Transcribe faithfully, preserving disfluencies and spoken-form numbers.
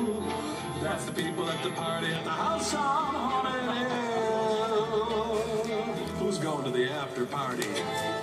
That's the people at the party at the house on Haunted Hill. Who's going to the after party?